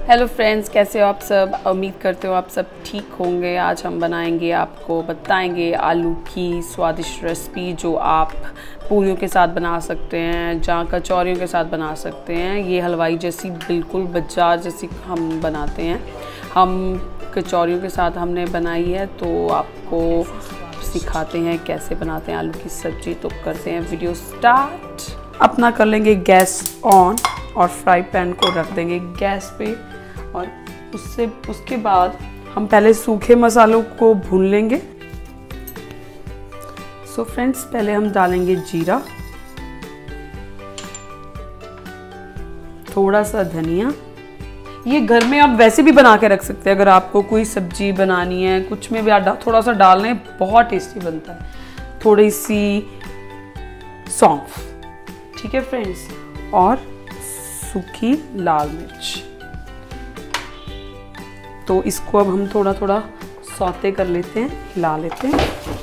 Hello friends, कैसे हो आप सब। उम्मीद करते हो आप सब ठीक होंगे। आज हम बनाएंगे, आपको बताएंगे आलू की स्वादिष्ट रेसिपी जो आप पूरियों के साथ बना सकते हैं, जहाँ कचौरियों के साथ बना सकते हैं। ये हलवाई जैसी, बिल्कुल बाजार जैसी हम बनाते हैं। हम कचौरियों के साथ हमने बनाई है, तो आपको सिखाते हैं कैसे बनाते हैं आलू की सब्ज़ी। तो करते हैं वीडियो स्टार्ट। अपना कर लेंगे गैस ऑन और फ्राई पैन को रख देंगे गैस पे, और उसके बाद हम पहले सूखे मसालों को भून लेंगे। सो फ्रेंड्स, पहले हम डालेंगे जीरा, थोड़ा सा धनिया। ये घर में आप वैसे भी बना के रख सकते हैं, अगर आपको कोई सब्जी बनानी है, कुछ में भी आप थोड़ा सा डाल लें, बहुत टेस्टी बनता है। थोड़ी सी सौंफ, ठीक है फ्रेंड्स, और सूखी लाल मिर्च। तो इसको अब हम थोड़ा थोड़ा सौते कर लेते हैं, हिला लेते हैं।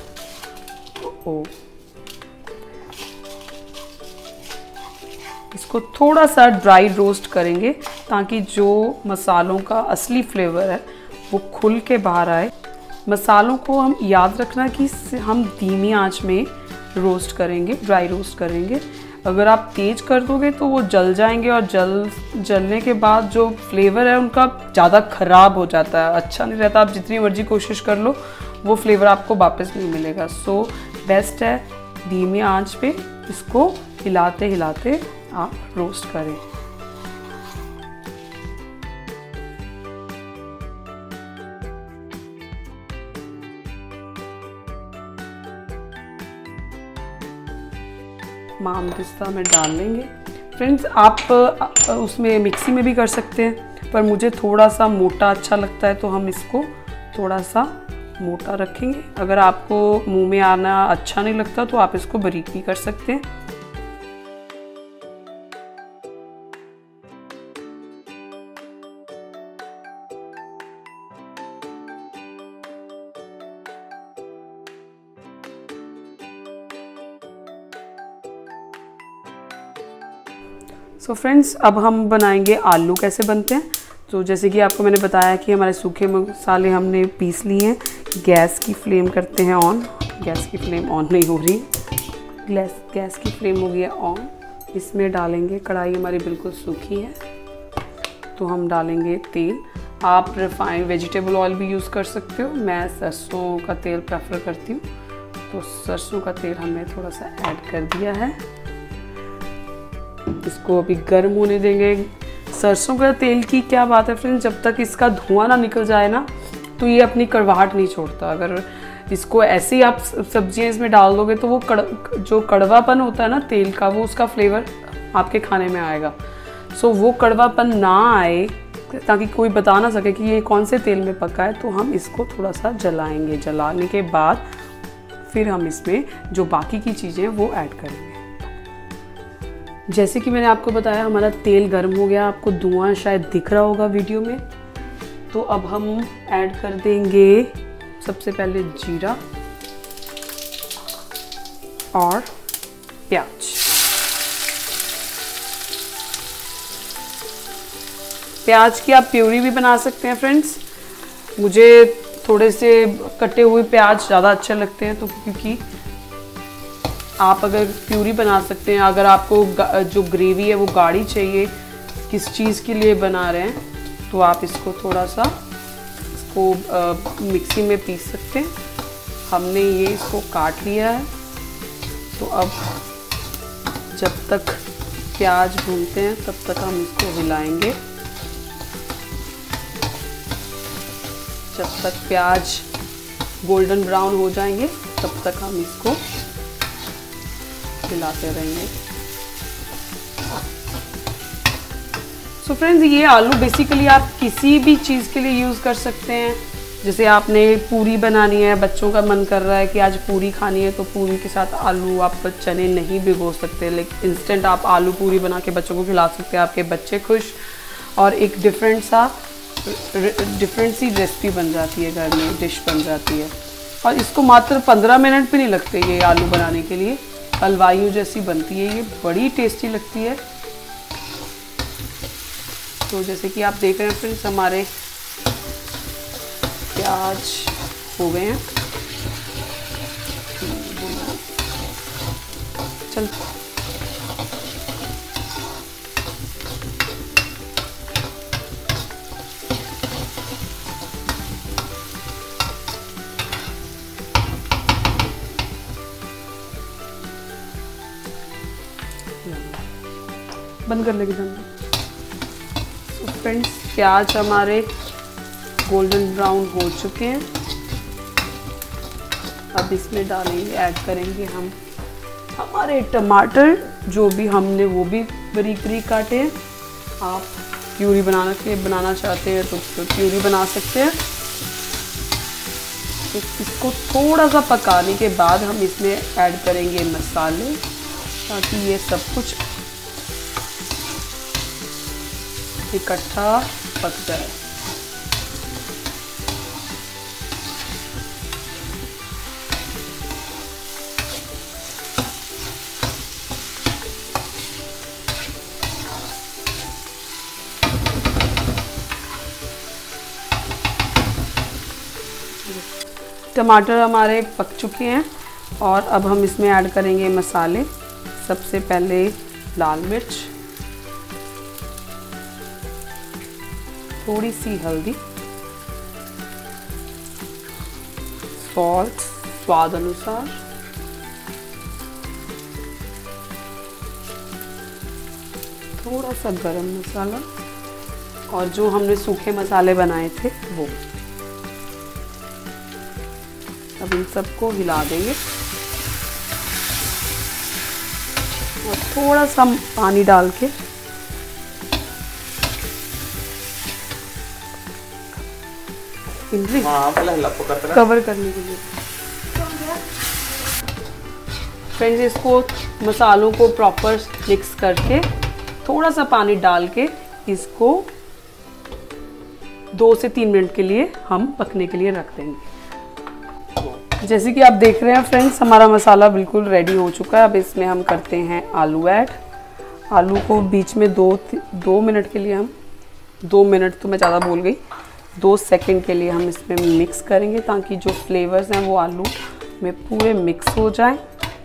इसको थोड़ा सा ड्राई रोस्ट करेंगे ताकि जो मसालों का असली फ्लेवर है वो खुल के बाहर आए। मसालों को हम याद रखना कि हम धीमी आंच में रोस्ट करेंगे, ड्राई रोस्ट करेंगे। अगर आप तेज कर दोगे तो वो जल जाएंगे, और जलने के बाद जो फ्लेवर है उनका ज़्यादा ख़राब हो जाता है, अच्छा नहीं रहता। आप जितनी मर्जी कोशिश कर लो, वो फ्लेवर आपको वापस नहीं मिलेगा। सो बेस्ट है धीमी आंच पे इसको हिलाते हिलाते आप रोस्ट करें। माम पिस्ता में डाल लेंगे। फ्रेंड्स, आप उसमें मिक्सी में भी कर सकते हैं, पर मुझे थोड़ा सा मोटा अच्छा लगता है, तो हम इसको थोड़ा सा मोटा रखेंगे। अगर आपको मुंह में आना अच्छा नहीं लगता तो आप इसको बारीक भी कर सकते हैं। सो फ्रेंड्स, अब हम बनाएंगे आलू कैसे बनते हैं। तो जैसे कि आपको मैंने बताया कि हमारे सूखे मसाले हमने पीस लिए हैं। गैस की फ्लेम करते हैं ऑन। गैस की फ्लेम ऑन नहीं हो रही, गैस की फ्लेम हो गई है ऑन। इसमें डालेंगे, कढ़ाई हमारी बिल्कुल सूखी है, तो हम डालेंगे तेल। आप रिफाइंड वेजिटेबल ऑयल भी यूज़ कर सकते हो, मैं सरसों का तेल प्रेफर करती हूँ। तो सरसों का तेल हमने थोड़ा सा ऐड कर दिया है। इसको अभी गर्म होने देंगे। सरसों का तेल की क्या बात है फ्रेंड्स, जब तक इसका धुआं ना निकल जाए ना, तो ये अपनी कड़वाहट नहीं छोड़ता। अगर इसको ऐसे ही आप सब्जियां इसमें डाल दोगे तो वो जो कड़वापन होता है ना तेल का, वो उसका फ्लेवर आपके खाने में आएगा। सो वो कड़वापन ना आए, ताकि कोई बता ना सके कि ये कौन से तेल में पका है, तो हम इसको थोड़ा सा जलाएंगे। जलाने के बाद फिर हम इसमें जो बाकी की चीज़ें वो ऐड करेंगे। जैसे कि मैंने आपको बताया, हमारा तेल गर्म हो गया, आपको धुआं शायद दिख रहा होगा वीडियो में। तो अब हम ऐड कर देंगे सबसे पहले जीरा और प्याज। प्याज की आप प्यूरी भी बना सकते हैं फ्रेंड्स। मुझे थोड़े से कटे हुए प्याज ज़्यादा अच्छे लगते हैं, तो क्योंकि आप अगर प्यूरी बना सकते हैं। अगर आपको जो ग्रेवी है वो गाढ़ी चाहिए, किस चीज़ के लिए बना रहे हैं, तो आप इसको थोड़ा सा मिक्सी में पीस सकते हैं। हमने ये इसको काट लिया है। तो अब जब तक प्याज भूनते हैं तब तक हम इसको हिलाएंगे। जब तक प्याज गोल्डन ब्राउन हो जाएंगे तब तक हम इसको हिलाते रहेंगे। सो फ्रेंड्स, ये आलू बेसिकली आप किसी भी चीज़ के लिए यूज़ कर सकते हैं। जैसे आपने पूरी बनानी है, बच्चों का मन कर रहा है कि आज पूरी खानी है, तो पूरी के साथ आलू आप चने नहीं भिगो सकते, लेकिन इंस्टेंट आप आलू पूरी बना के बच्चों को खिला सकते हैं। आपके बच्चे खुश, और एक डिफरेंट सी रेसिपी बन जाती है, घर में डिश बन जाती है। और इसको मात्र 15 मिनट भी नहीं लगते ये आलू बनाने के लिए। हलवाइयों जैसी बनती है, ये बड़ी टेस्टी लगती है। तो जैसे कि आप देख रहे हैं फ्रेंड्स, हमारे प्याज हो गए हैं। चल बंद कर लेंगे दम। तो फ्रेंड्स, प्याज हमारे गोल्डन ब्राउन हो चुके हैं। अब इसमें डालेंगे, ऐड करेंगे हम हमारे टमाटर, जो भी हमने वो भी बारीक बारीक काटे हैं। आप प्यूरी बनाना चाहते हैं तो प्यूरी बना सकते हैं। तो इसको थोड़ा सा पकाने के बाद हम इसमें ऐड करेंगे मसाले, ताकि ये सब कुछ इकट्ठा पक जाए। टमाटर हमारे पक चुके हैं और अब हम इसमें ऐड करेंगे मसाले। सबसे पहले लाल मिर्च, थोड़ी सी हल्दी, सॉल्ट स्वाद अनुसार, थोड़ा सा गरम मसाला और जो हमने सूखे मसाले बनाए थे वो। अब इन सबको हिला देंगे और थोड़ा सा पानी डाल के कवर करने के लिए। फ्रेंड्स, इसको मसालों को प्रॉपर मिक्स करके थोड़ा सा पानी डाल के इसको 2 से 3 मिनट के लिए हम पकने के लिए रख देंगे। जैसे कि आप देख रहे हैं फ्रेंड्स, हमारा मसाला बिल्कुल रेडी हो चुका है। अब इसमें हम करते हैं आलू ऐड। आलू को बीच में 2 मिनट के लिए हम 2 मिनट तो मैं ज़्यादा बोल गई, 2 सेकंड के लिए हम इसमें मिक्स करेंगे, ताकि जो फ्लेवर्स हैं वो आलू में पूरे मिक्स हो जाएं।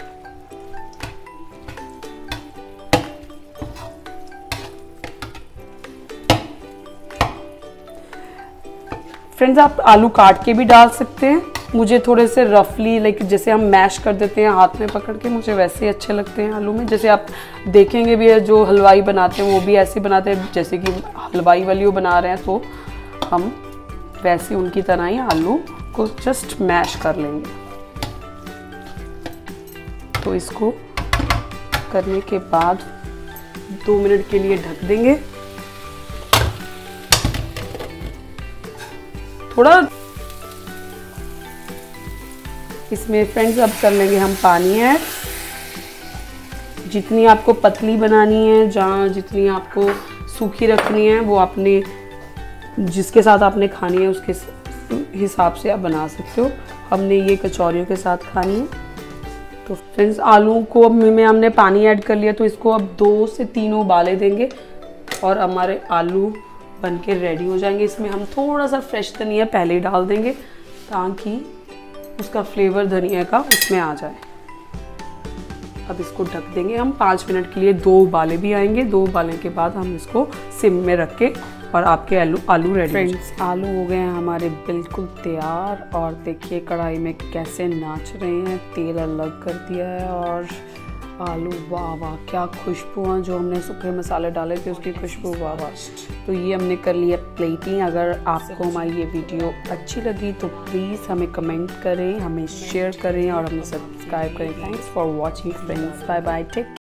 फ्रेंड्स, आप आलू काट के भी डाल सकते हैं। मुझे थोड़े से रफली, लाइक जैसे हम मैश कर देते हैं हाथ में पकड़ के, मुझे वैसे ही अच्छे लगते हैं आलू में। जैसे आप देखेंगे भी है, जो हलवाई बनाते हैं वो भी ऐसे बनाते हैं, जैसे कि हलवाई वाली वो बना रहे हैं, तो हम वैसे उनकी तरह ही आलू को जस्ट मैश कर लेंगे। तो इसको करने के बाद 2 मिनट के लिए ढक देंगे। थोड़ा इसमें फ्रेंड्स अब कर लेंगे हम पानी ऐड। जितनी आपको पतली बनानी है, जहाँ जितनी आपको सूखी रखनी है, वो आपने जिसके साथ आपने खानी है उसके हिसाब से आप बना सकते हो। हमने ये कचौरियों के साथ खानी है। तो फ्रेंड्स, आलू को में हमने पानी ऐड कर लिया, तो इसको अब 2 से 3 उबाले देंगे और हमारे आलू बन के रेडी हो जाएंगे। इसमें हम थोड़ा सा फ्रेश धनिया पहले ही डाल देंगे, ताकि उसका फ्लेवर धनिया का उसमें आ जाए। अब इसको ढक देंगे हम 5 मिनट के लिए। 2 उबाले भी आएंगे। 2 उबाले के बाद हम इसको सिम में रख के और आपके आलू रेडी। फ्रेंड्स, आलू हो गए हैं हमारे बिल्कुल तैयार। और देखिए कढ़ाई में कैसे नाच रहे हैं, तेल अलग कर दिया है और आलू, वाह वाह क्या खुशबू है। जो हमने सूखे मसाले डाले थे उसकी खुशबू, वाह वाह। तो ये हमने कर लिया प्लेटिंग। अगर आपको हमारी ये वीडियो अच्छी लगी तो प्लीज़ हमें कमेंट करें, हमें शेयर करें और हमें सब्सक्राइब करें। Thanks for watching friends, bye bye, take